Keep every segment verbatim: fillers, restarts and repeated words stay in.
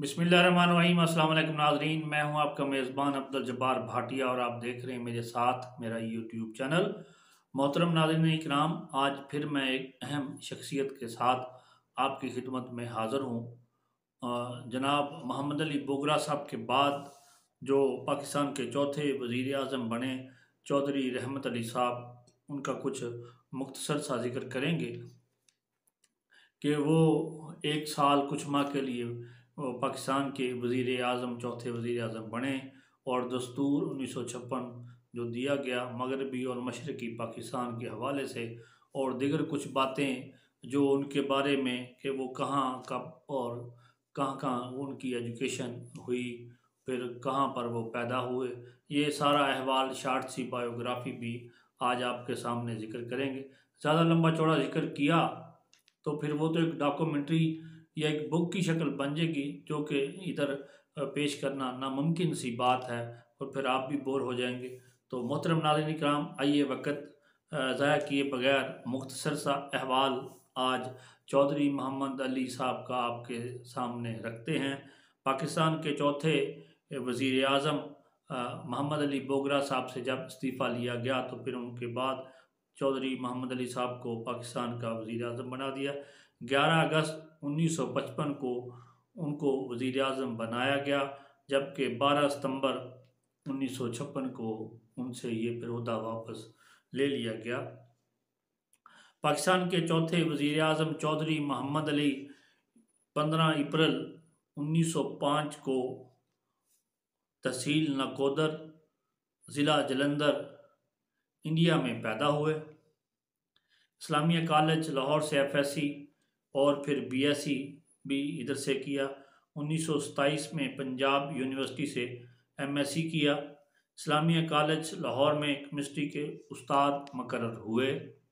बिस्मिल्लाहिर्रहमानिर्रहीम। अस्सलाम वालेकुम नाज़रीन, मैं हूं आपका मेज़बान अब्दुल जब्बार भाटिया और आप देख रहे हैं मेरे साथ मेरा यूट्यूब चैनल। मोहतरम नाज़रीन इकराम, आज फिर मैं एक अहम शख्सियत के साथ आपकी खिदमत में हाज़िर हूं। अ, जनाब मोहम्मद अली बोगरा साहब के बाद जो पाकिस्तान के चौथे वज़ीर आज़म बने, चौधरी रहमत अली साहब, उनका कुछ मुख्तसर सा जिक्र करेंगे कि वो एक साल कुछ माह के लिए वो पाकिस्तान के वज़ीर आज़म चौथे वज़ीर आज़म बने और दस्तूर उन्नीस सौ छप्पन जो दिया गया मगरबी और मशरक़ी पाकिस्तान के हवाले से, और दीगर कुछ बातें जो उनके बारे में कि वो कहाँ कब और कहाँ कहाँ उनकी एजुकेशन हुई, फिर कहाँ पर वो पैदा हुए, ये सारा अहवाल शार्ट सी बायोग्राफ़ी भी आज आपके सामने ज़िक्र करेंगे। ज़्यादा लंबा चौड़ा ज़िक्र किया तो फिर वो तो एक डॉक्यूमेंट्री या एक बुक की शक्ल बन जाएगी, जो कि इधर पेश करना नामुमकिन सी बात है और फिर आप भी बोर हो जाएंगे। तो मोहतरम नाज़रीन इकराम, आइए वक़्त ज़ाया किए बगैर मुख्तसर सा अहवाल आज चौधरी मोहम्मद अली साहब का आपके सामने रखते हैं। पाकिस्तान के चौथे वज़ीर आज़म मोहम्मद अली बोगरा साहब से जब इस्तीफ़ा लिया गया तो फिर उनके बाद चौधरी मोहम्मद अली साहब को पाकिस्तान का वज़ीर आज़म बना दिया। ग्यारह अगस्त उन्नीस सौ पचपन को उनको वज़ीर आज़म बनाया गया, जबकि बारह सितंबर उन्नीस सौ छप्पन को उनसे ये फिर ओहदा वापस ले लिया गया। पाकिस्तान के चौथे वज़ीर आज़म चौधरी मोहम्मद अली पंद्रह अप्रैल उन्नीस सौ पाँच को तहसील नकोदर, ज़िला जलंधर, इंडिया में पैदा हुए। इस्लामिया कॉलेज लाहौर से एफ एस सी और फिर बी एस सी भी इधर से किया। उन्नीस सौ सताईस में पंजाब यूनिवर्सिटी से एम एस सी किया। इस्लामिया कॉलेज लाहौर में केमिस्ट्री के उस्ताद मुकर्रर हुए।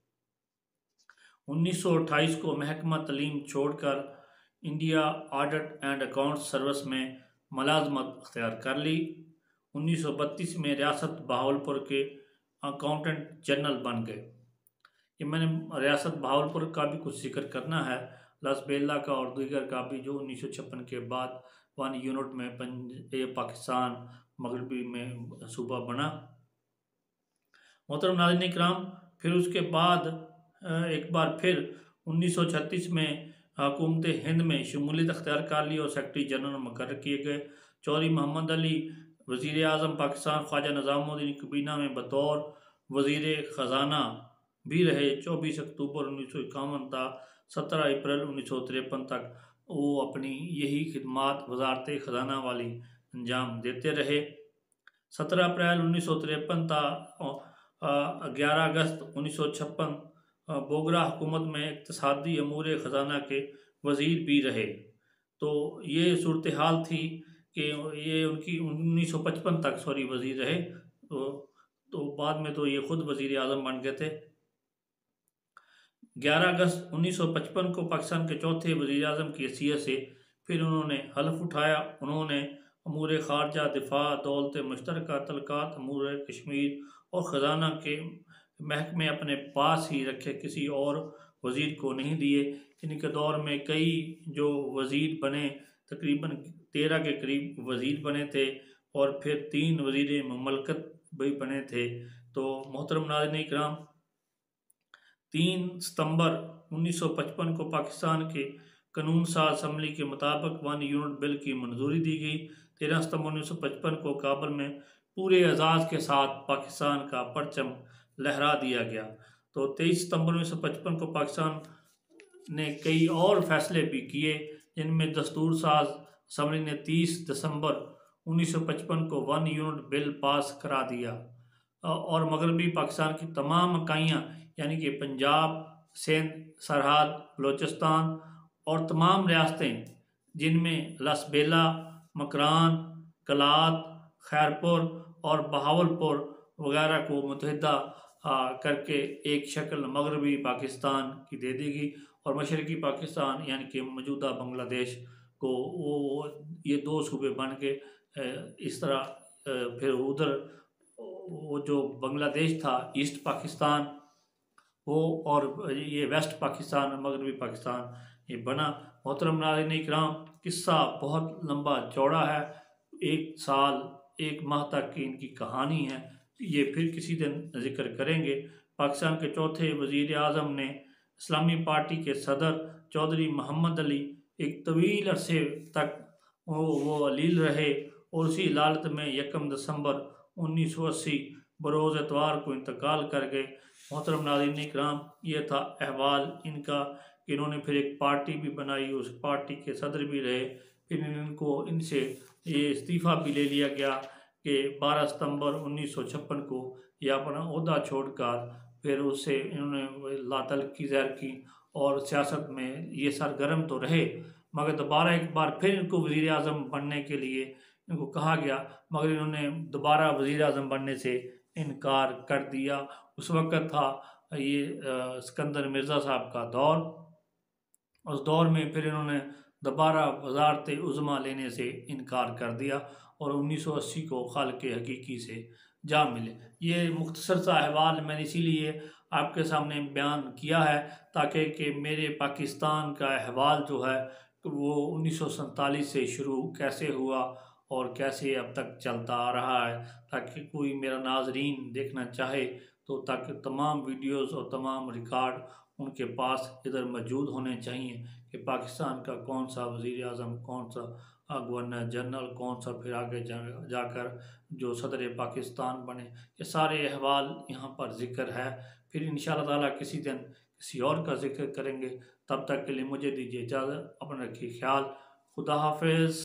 उन्नीस सौ अट्ठाईस को महकमा तलीम छोड़कर India audit and account service में मुलाजमत अख्तियार कर ली। उन्नीस सौ बत्तीस में रियासत बहावलपुर के अकाउंटेंट जनरल बन गए। कि मैंने रियासत बहावलपुर का भी कुछ जिक्र करना है, लसबेला का और दीगर का भी, जो उन्नीस सौ छप्पन के बाद वन यूनिट में पंज पाकिस्तान मगरबी में सूबा बना। मोहतरम नाज़रीन इकराम, फिर उसके बाद एक बार फिर उन्नीस सौ छत्तीस में हुकूमत हिंद में शमूलियत अख्तियार कर ली और सेक्रेटरी जनरल मुकर्रर किए गए। चौधरी मोहम्मद अली वज़ीर आज़म पाकिस्तान ख्वाजा निज़ामुद्दीन काबीना में बतौर वज़ीर ख़जाना भी रहे। चौबीस अक्टूबर उन्नीस सौ इक्यावन था सत्रह अप्रैल उन्नीस सौ तिरपन तक वो अपनी यही खिदमात वजारत ख़जाना वाली अंजाम देते रहे। सत्रह अप्रैल उन्नीस सौ तिरपन था ग्यारह अगस्त उन्नीस सौ छप्पन बोगरा हुकूमत में इक़्तिसादी अमूर ख़जाना के वज़ीर भी रहे। तो ये सूरत हाल थी कि ये उनकी उन्नीस सौ पचपन तक सॉरी वज़ीर रहे। तो तो बाद में तो ये ख़ुद वज़ीर आज़म बन गए थे। ग्यारह अगस्त उन्नीस सौ पचपन को पाकिस्तान के चौथे वज़ीर आज़म की हैसियत से फिर उन्होंने हल्फ उठाया। उन्होंने अमूर ख़ारजा, दिफा, दौलत मुश्तरका, तलक़ात, अमूर कश्मीर और ख़जाना के महकमे अपने पास ही रखे, किसी और वज़ीर को नहीं दिए। इनके दौर में कई जो वज़ीर बने, तकरीबन तेरह के करीब वज़ीर बने थे और फिर तीन वज़ीर ममलकत भी बने थे। तो मोहतरम नाज़रीन इकराम, तीन सितंबर उन्नीस सौ पचपन को पाकिस्तान के कानून साज असम्बली के मुताबिक वन यूनिट बिल की मंजूरी दी गई। तेरह सितंबर उन्नीस सौ पचपन को काबुल में पूरे एजाज़ के साथ पाकिस्तान का परचम लहरा दिया गया। तो तेईस सितंबर उन्नीस सौ पचपन को पाकिस्तान ने कई और फैसले भी किए, जिनमें दस्तूर साज असम्बली ने तीस दिसंबर उन्नीस सौ पचपन को वन यूनिट बिल पास करा दिया और मगरबी पाकिस्तान की तमाम इकाइयाँ यानी कि पंजाब, सिंध, सरहद, बलोचिस्तान और तमाम रियासतें, जिनमें लसबेला, मकरान, कलात, खैरपुर और बहावलपुर वगैरह को मुतहदा करके एक शक्ल मगरबी पाकिस्तान की दे देगी और मशरक़ी पाकिस्तान यानी कि मौजूदा बांग्लादेश को वो ये दो सूबे बन के इस तरह फिर उधर वो जो बांग्लादेश था ईस्ट पाकिस्तान वो और ये वेस्ट पाकिस्तान मगरबी पाकिस्तान ये बना। मोहतरम नाज़रीन इकराम, किस्सा बहुत लंबा चौड़ा है, एक साल एक माह तक की इनकी कहानी है। ये फिर किसी दिन जिक्र करेंगे। पाकिस्तान के चौथे वज़ीर आज़म ने इस्लामी पार्टी के सदर चौधरी मोहम्मद अली एक तवील अरसे तक वो वो अलील रहे और उसी लालत में यकम दिसंबर उन्नीस सौ अस्सी बरोज़ एतवार को इंतकाल कर गए। मोहतरम नाज़रीन इकराम, ये था अहवाल इनका कि इन्होंने फिर एक पार्टी भी बनाई, उस पार्टी के सदर भी रहे। फिर इनको इनसे ये इस्तीफ़ा भी ले लिया गया कि बारह सितंबर उन्नीस सौ छप्पन को ये अपना ओहदा छोड़कर फिर उससे इन्होंने लातलकी ज़ाहिर की और सियासत में ये सरगर्म तो रहे, मगर दोबारा एक बार फिर इनको वज़ीर आज़म बनने के लिए इनको कहा गया, मगर इन्होंने दोबारा वज़ीर आज़म बनने से इनकार कर दिया। उस वक़्त था ये सिकंदर मिर्ज़ा साहब का दौर। उस दौर में फिर इन्होंने दोबारा वज़ारत उज़्मा लेने से इनकार कर दिया और उन्नीस सौ अस्सी को खालिक़ हकीकी से जा मिले। ये मुख्तसर सा अहवाल मैंने इसीलिए आपके सामने बयान किया है ताकि कि मेरे पाकिस्तान का अहवाल जो है वो उन्नीस सौ सैंतालीस से शुरू कैसे हुआ और कैसे अब तक चलता आ रहा है, ताकि कोई मेरा नाज़रीन देखना चाहे तो ताकि तमाम वीडियोज़ और तमाम रिकॉर्ड उनके पास इधर मौजूद होने चाहिए कि पाकिस्तान का कौन सा वज़ीर आज़म, कौन सा गवर्नर जनरल, कौन सा फिर आगे जा जाकर जो सदर पाकिस्तान बने। ये सारे अहवाल यहाँ पर ज़िक्र है। फिर इंशाअल्लाह ताला किसी दिन किसी और का ज़िक्र करेंगे। तब तक के लिए मुझे दीजिए इजाज़त। अपना रखिए ख्याल। खुदा हाफ़िज़।